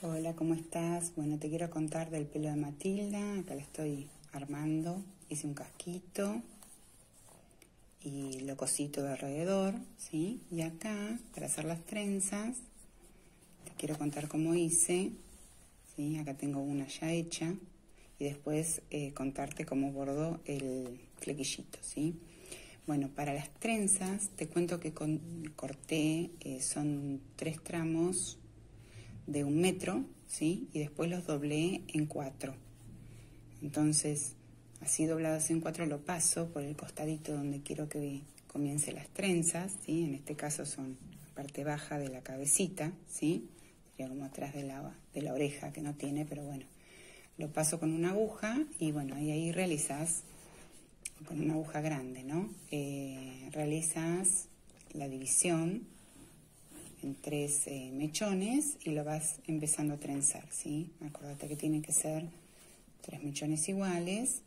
Hola, ¿cómo estás? Bueno, te quiero contar del pelo de Matilda. Acá la estoy armando. Hice un casquito y lo cosí todo alrededor, ¿sí? Y acá, para hacer las trenzas, te quiero contar cómo hice, ¿sí? Acá tengo una ya hecha y después contarte cómo bordó el flequillito, ¿sí? Bueno, para las trenzas te cuento que corté, son 3 tramos de 1 metro, ¿sí? Y después los doblé en 4. Entonces, así doblados en 4 lo paso por el costadito donde quiero que comience las trenzas, ¿sí? En este caso son la parte baja de la cabecita, ¿sí? Sería como atrás de la oreja, que no tiene, pero bueno. Lo paso con una aguja y bueno, ahí realizas, con una aguja grande, ¿no? Realizas la división en 3 mechones y lo vas empezando a trenzar, ¿sí? Acuérdate que tienen que ser 3 mechones iguales.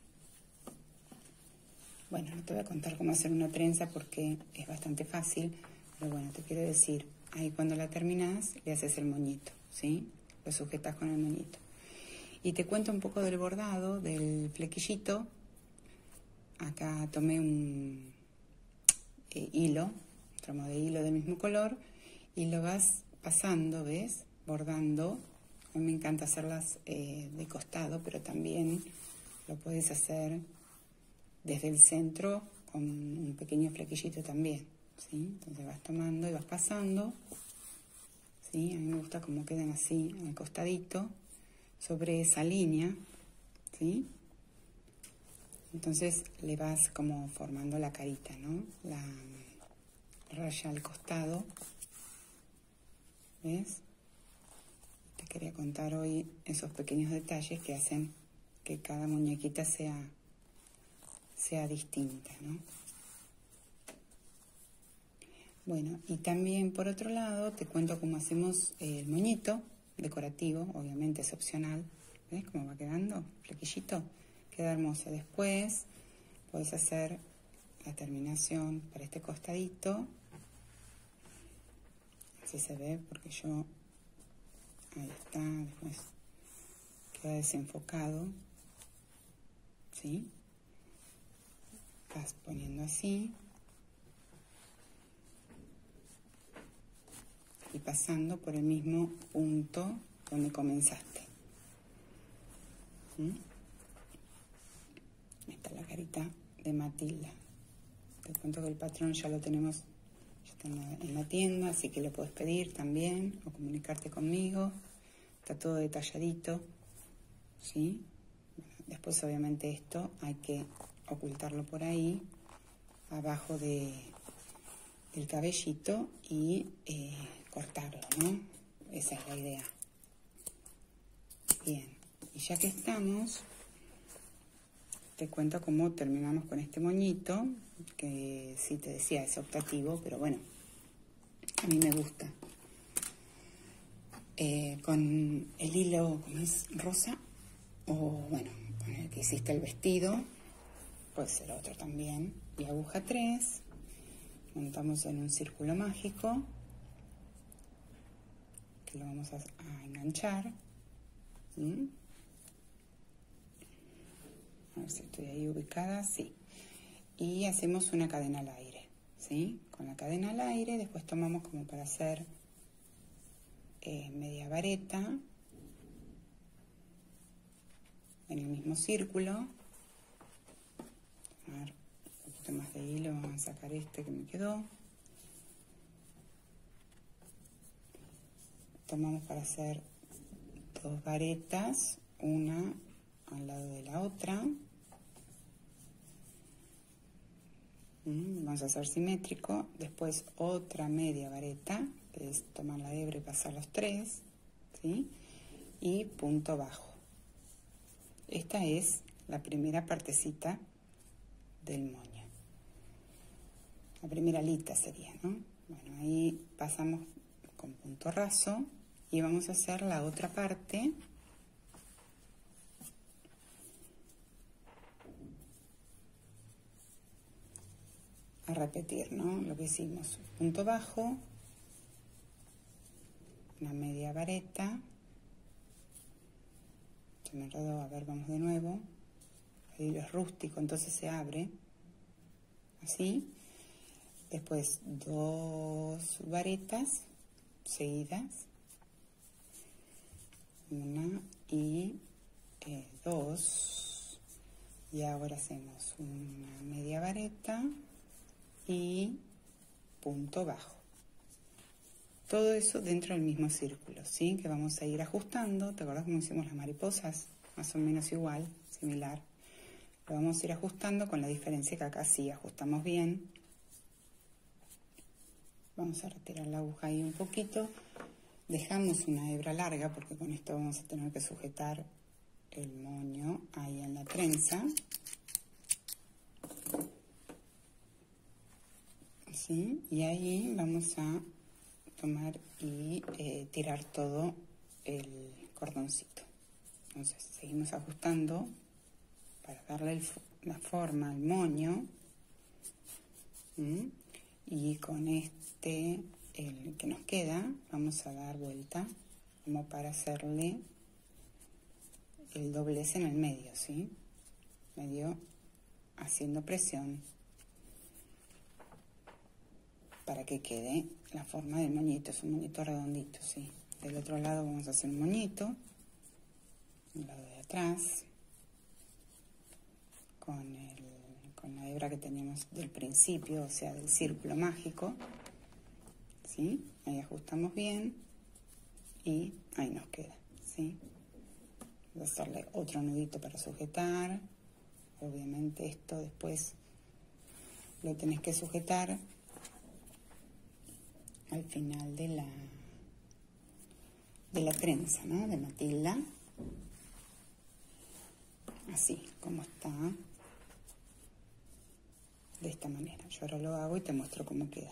Bueno, no te voy a contar cómo hacer una trenza porque es bastante fácil, pero bueno, te quiero decir, ahí cuando la terminas le haces el moñito, ¿sí? Lo sujetas con el moñito. Y te cuento un poco del bordado, del flequillito. Acá tomé un hilo, un tramo de hilo del mismo color, y lo vas pasando, ¿ves? Bordando. A mí me encanta hacerlas de costado, pero también lo puedes hacer desde el centro con un pequeño flequillito también, ¿sí? Entonces vas tomando y vas pasando, ¿sí? A mí me gusta cómo quedan así en el costadito, sobre esa línea, ¿sí? Entonces le vas como formando la carita, ¿no? La raya al costado. ¿Ves? Te quería contar hoy esos pequeños detalles que hacen que cada muñequita sea distinta, ¿no? Bueno, y también por otro lado te cuento cómo hacemos el moñito decorativo, obviamente es opcional. ¿Ves cómo va quedando? Flequillito, queda hermoso. Después puedes hacer la terminación para este costadito. Así se ve porque yo... Ahí está, después queda desenfocado, ¿sí? Vas poniendo así y pasando por el mismo punto donde comenzaste. Esta es la carita de Matilda. Te cuento que el patrón ya lo tenemos en la tienda, así que lo puedes pedir también o comunicarte conmigo. Está todo detalladito, ¿sí? Después obviamente esto hay que ocultarlo por ahí, abajo del cabellito y cortarlo, ¿no? Esa es la idea. Bien, y ya que estamos, te cuento cómo terminamos con este moñito, que sí te decía es optativo, pero bueno, a mí me gusta. Con el hilo, como es rosa, o bueno, con el que hiciste el vestido, puede ser otro también, y aguja 3, montamos en un círculo mágico, que lo vamos a enganchar. A ver si estoy ahí ubicada, sí. Y hacemos una cadena al aire, ¿sí? Con la cadena al aire, después tomamos como para hacer media vareta en el mismo círculo. A ver, un poquito más de hilo, vamos a sacar este que me quedó. Tomamos para hacer 2 varetas, una al lado de la otra. Vamos a hacer simétrico. Después otra media vareta, que es tomar la hebra y pasar los 3, ¿sí? Y punto bajo. Esta es la primera partecita del moño. La primera alita sería, ¿no? Bueno, ahí pasamos con punto raso y vamos a hacer la otra parte. A repetir, ¿no? Lo que hicimos, punto bajo, una media vareta, se me enredó. A ver, vamos de nuevo. El hilo es rústico, entonces se abre. Así. Después 2 varetas seguidas. 1 y 2. Y ahora hacemos una media vareta y punto bajo. Todo eso dentro del mismo círculo, ¿sí? Que vamos a ir ajustando. ¿Te acuerdas cómo hicimos las mariposas? Más o menos igual, similar. Lo vamos a ir ajustando con la diferencia que acá sí ajustamos bien. Vamos a retirar la aguja ahí un poquito. Dejamos una hebra larga porque con esto vamos a tener que sujetar el moño ahí en la trenza. ¿Sí? Y ahí vamos a tomar y tirar todo el cordoncito. Entonces seguimos ajustando para darle la forma al moño. Y con el que nos queda vamos a dar vuelta como para hacerle el doblez en el medio, ¿sí? Medio haciendo presión para que quede la forma del moñito. Es un moñito redondito, ¿sí? Del otro lado vamos a hacer un moñito, del lado de atrás, con la hebra que teníamos del principio, o sea, del círculo mágico, ¿sí? Ahí ajustamos bien y ahí nos queda, ¿sí? Voy a hacerle otro nudito para sujetar. Obviamente esto después lo tenés que sujetar al final de la trenza, ¿no? De Matilda. Así como está. De esta manera. Yo ahora lo hago y te muestro cómo queda.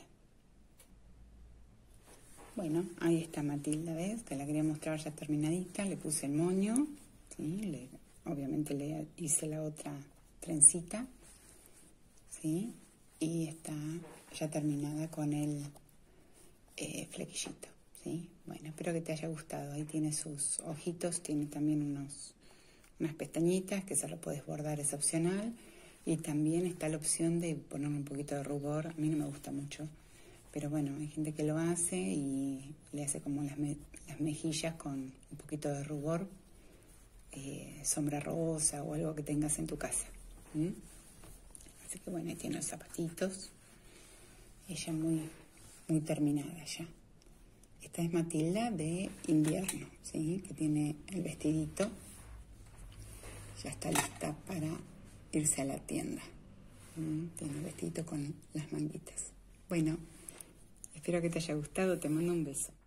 Bueno, ahí está Matilda, ¿ves? Te la quería mostrar ya terminadita. Le puse el moño, ¿sí? Obviamente le hice la otra trencita, ¿sí? Y está ya terminada con el flequillito, ¿sí? Bueno, espero que te haya gustado. Ahí tiene sus ojitos, tiene también unas pestañitas que se lo puedes bordar, es opcional. Y también está la opción de ponerle un poquito de rubor. A mí no me gusta mucho, pero bueno, hay gente que lo hace y le hace como las mejillas con un poquito de rubor, sombra rosa o algo que tengas en tu casa. Así que bueno, ahí tiene los zapatitos. Ella muy terminada ya. Esta es Matilda de invierno, ¿sí? Que tiene el vestidito. Ya está lista para irse a la tienda. Tiene el vestidito con las manguitas. Bueno, espero que te haya gustado. Te mando un beso.